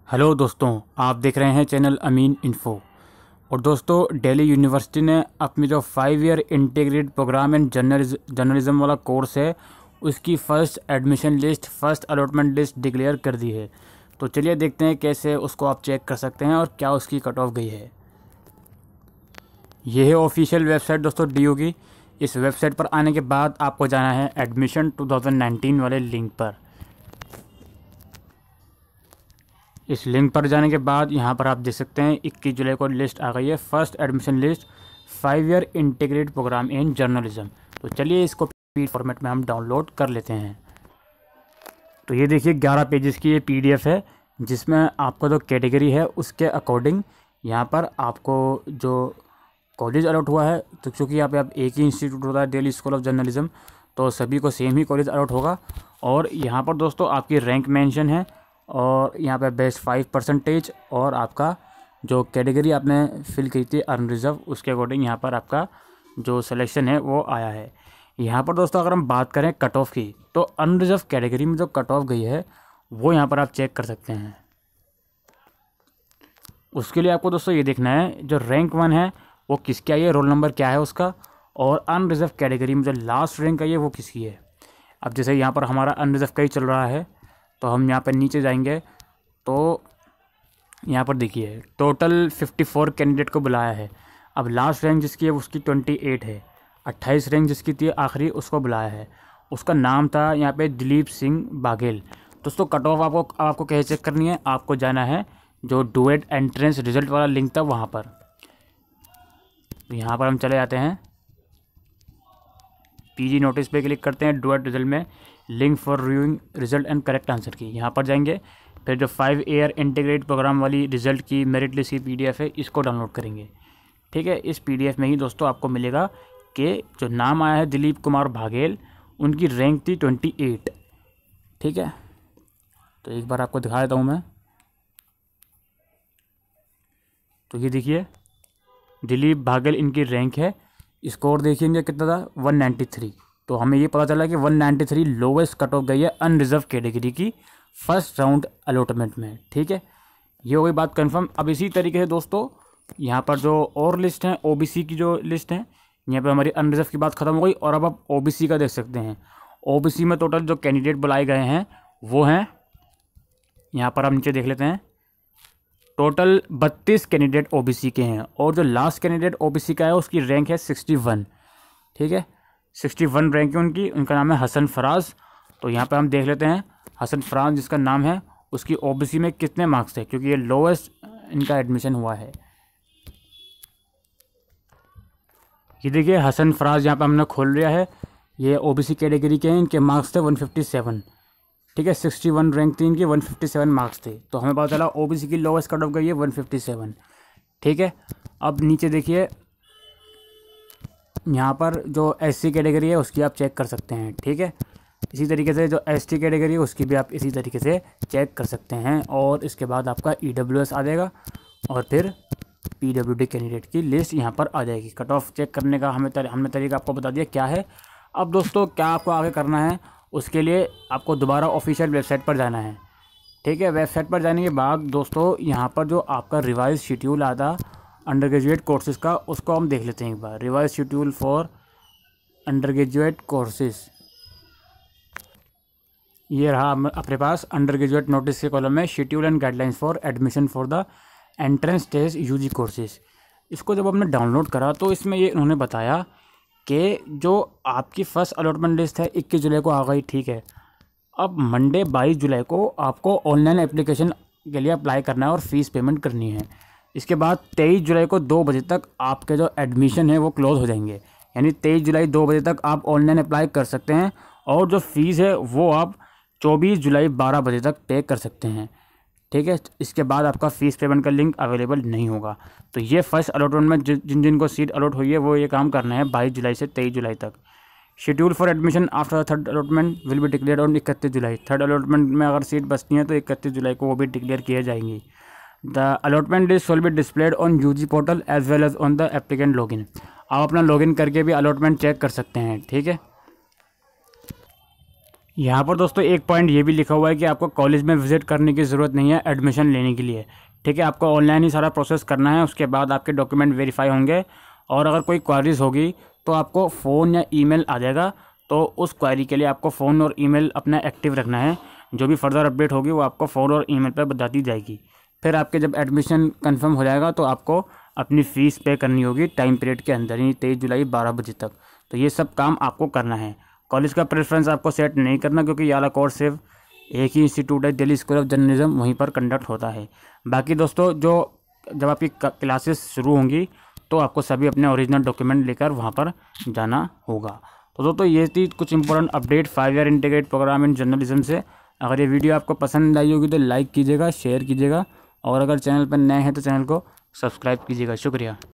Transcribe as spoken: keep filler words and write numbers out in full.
Hello दोस्तों, आप देख रहे हैं चैनल अमीन इन्फो। और दोस्तों, दिल्ली यूनिवर्सिटी ने अपनी जो five year integrated programme and journalism वाला कोर्स है उसकी first admission list, first allotment list declare कर दी है। तो चलिए देखते हैं कैसे उसको आप चेक कर सकते हैं और क्या उसकी कट ऑफ गई है। यह है ऑफिशियल वेबसाइट दोस्तों डी यू की। इस वेबसाइट पर आने के बाद आपको जाना है एडमिशन टू थाउजेंड नाइनटीन वाले लिंक पर। इस लिंक पर जाने के बाद यहाँ पर आप देख सकते हैं इक्कीस जुलाई को लिस्ट आ गई है, first admission list five year integrated programme in journalism. तो चलिए इसको पीडीएफ फॉर्मेट में हम डाउनलोड कर लेते हैं। तो ये देखिए ग्यारह पेजेस की ये पीडीएफ है जिसमें आपको जो कैटेगरी है उसके अकॉर्डिंग यहाँ पर आपको जो कॉलेज अलॉट हुआ है, तो क्योंकि यहाँ पे आप एक ही इंस्टीट्यूट होता है दिल्ली स्कूल ऑफ जर्नलिज्म, तो सभी को सेम ही कॉलेज अलॉट होगा। और यहाँ पर दोस्तों आपकी रैंक मेंशन है और यहाँ पे बेस्ट फाइव परसेंटेज और आपका जो कैटेगरी आपने फिल की थी अनरिजर्व उसके अकॉर्डिंग यहाँ पर आपका जो सिलेक्शन है वो आया है। यहाँ पर दोस्तों अगर हम बात करें कट ऑफ की, तो अनरिजर्व कैटेगरी में जो कट ऑफ गई है वो यहाँ पर आप चेक कर सकते हैं। उसके लिए आपको दोस्तों ये देखना है जो रैंक वन है वो किसकी आई है, रोल नंबर क्या है उसका, और अनरिजर्व कैटेगरी में जो लास्ट रैंक आई है वो किसकी है। अब जैसे यहाँ पर हमारा अनरिजर्व का ही चल रहा है तो हम यहाँ पर नीचे जाएंगे तो यहाँ पर देखिए टोटल चौवन कैंडिडेट को बुलाया है। अब लास्ट रैंक जिसकी है उसकी अट्ठाईस है, अट्ठाईस रैंक जिसकी थी आखिरी उसको बुलाया है। उसका नाम था यहाँ पे दिलीप सिंह बाघेल। दोस्तों कट ऑफ आपको आपको कैसे चेक करनी है, आपको जाना है जो डुएट एंट्रेंस रिजल्ट वाला लिंक था वहाँ पर। तो यहाँ पर हम चले जाते हैं, पीजी नोटिस पे क्लिक करते हैं, डुएट रिजल्ट में link for reviewing result and correct answer key यहाँ पर जाएंगे। फिर जो फाइव ईयर इंटीग्रेटेड प्रोग्राम वाली रिजल्ट की मेरिट लिस्ट की पीडीएफ है इसको डाउनलोड करेंगे। ठीक है, इस पीडीएफ में ही दोस्तों आपको मिलेगा कि जो नाम आया है दिलीप कुमार बाघेल, उनकी रैंक थी अट्ठाईस। ठीक है, तो एक बार आपको दिखा देता हूँ मैं। तो ये देखिए दिलीप बाघेल इनकी रैंक है, स्कोर देखिएंगे कितना था एक सौ तिरानवे। तो हमें ये पता चला कि एक सौ तिरानवे लोवेस्ट कट ऑफ गई है अनरिजर्व कैटेगरी की फर्स्ट राउंड अलॉटमेंट में। ठीक है, ये हो गई बात कंफर्म। अब इसी तरीके से दोस्तों यहाँ पर जो और लिस्ट है ओबीसी की जो लिस्ट है, यहाँ पे हमारी अनरिजर्व की बात खत्म हो गई और अब आप ओबीसी का देख सकते हैं। ओबीसी में टोटल जो कैंडिडेट बुलाए गए हैं वो हैं, यहाँ पर हम नीचे देख लेते हैं, टोटल बत्तीस कैंडिडेट ओबीसी के हैं और जो लास्ट कैंडिडेट ओबीसी का है उसकी रैंक है इकसठ। ठीक है, इकसठ रैंक है उनकी, उनका नाम है हसन फराज। तो यहाँ पे हम देख लेते हैं हसन फराज जिसका नाम है उसकी ओबीसी में कितने मार्क्स थे, क्योंकि ये लोएस्ट इनका एडमिशन हुआ है। ये देखिए हसन फराज यहाँ पे हमने खोल लिया है, ये ओबीसी कैटेगरी के हैं, इनके मार्क्स थे एक सौ सत्तावन। ठीक है, इकसठ रैंक थी इनकी, एक सौ सत्तावन मार्क्स थे। तो हमें पता चला ओबीसी की लोएस्ट कट ऑफ गई है एक सौ सत्तावन। ठीक है, अब नीचे देखिए यहाँ पर जो एससी कैटेगरी है उसकी आप चेक कर सकते हैं। ठीक है, इसी तरीके से जो एसटी कैटेगरी है उसकी भी आप इसी तरीके से चेक कर सकते हैं। और इसके बाद आपका ईडब्ल्यूएस आ जाएगा और फिर पीडब्ल्यूडी कैंडिडेट की लिस्ट यहाँ पर आ जाएगी। कट ऑफ चेक करने का हमें तर, हमने तरीका आपको बता दिया क्या है। अब दोस्तों क्या आपको आगे करना है, उसके लिए आपको दोबारा ऑफिशियल वेबसाइट पर जाना है। ठीक है, वेबसाइट पर जाने के बाद दोस्तों यहाँ पर जो आपका रिवाइज शेड्यूल आता अंडर ग्रेजुएट कोर्सेज का, उसको हम देख लेते हैं एक बार। Revise schedule for under graduate courses, ये रहा अपने पास अंडर ग्रेजुएट नोटिस के कॉलम में schedule and guidelines for admission for the entrance test UG courses. इसको जब हमने डाउनलोड करा तो इसमें ये उन्होंने बताया कि जो आपकी फ़र्स्ट अलॉटमेंट लिस्ट है इक्कीस जुलाई को आ गई। ठीक है, अब मंडे बाईस जुलाई को आपको ऑनलाइन एप्लीकेशन के लिए अप्लाई करना है और फीस पेमेंट करनी है। इसके बाद तेईस जुलाई को दो बजे तक आपके जो एडमिशन है वो क्लोज़ हो जाएंगे, यानी तेईस जुलाई दो बजे तक आप ऑनलाइन अप्लाई कर सकते हैं और जो फीस है वो आप चौबीस जुलाई बारह बजे तक पे कर सकते हैं। ठीक है, इसके बाद आपका फ़ीस पेमेंट का लिंक अवेलेबल नहीं होगा। तो ये फर्स्ट अलॉटमेंट में जिन जिन को सीट अलॉट हुई है वो ये काम करना है बाईस जुलाई से तेईस जुलाई तक। Schedule for admission after third allotment will be declared on इकतीस जुलाई। थर्ड अलॉटमेंट में अगर सीट बचती हैं तो इकतीस जुलाई को वो भी डिक्लेयर किए जाएंगी। The allotment list will be displayed on UG portal as well as on the applicant login. आप अपना लॉगिन करके भी अलॉटमेंट चेक कर सकते हैं। ठीक है, यहाँ पर दोस्तों एक पॉइंट ये भी लिखा हुआ है कि आपको कॉलेज में विजिट करने की ज़रूरत नहीं है एडमिशन लेने के लिए। ठीक है, आपको ऑनलाइन ही सारा प्रोसेस करना है, उसके बाद आपके डॉक्यूमेंट वेरीफाई होंगे और अगर कोई क्वारीज होगी तो आपको फ़ोन या ईमेल आ जाएगा। तो उस क्वारी के लिए आपको फ़ोन और ईमेल अपना एक्टिव रखना है। जो भी फर्दर अपडेट होगी वो आपको फ़ोन और ईमेल पर बता दी जाएगी। फिर आपके जब एडमिशन कंफर्म हो जाएगा तो आपको अपनी फ़ीस पे करनी होगी टाइम पीरियड के अंदर ही, तेईस जुलाई बारह बजे तक। तो ये सब काम आपको करना है। कॉलेज का प्रेफरेंस आपको सेट नहीं करना, क्योंकि ये वाला कोर्स सिर्फ एक ही इंस्टीट्यूट है, दिल्ली स्कूल ऑफ जर्नलिज्म, वहीं पर कंडक्ट होता है। बाकी दोस्तों जो जब आपकी क्लासेस शुरू होंगी तो आपको सभी अपने ओरिजिनल डॉक्यूमेंट लेकर वहाँ पर जाना होगा। तो दोस्तों ये थी कुछ important update five year integrated programme in journalism से। अगर ये वीडियो आपको पसंद आई होगी तो लाइक कीजिएगा, शेयर कीजिएगा और अगर चैनल पर नए हैं तो चैनल को सब्सक्राइब कीजिएगा। शुक्रिया।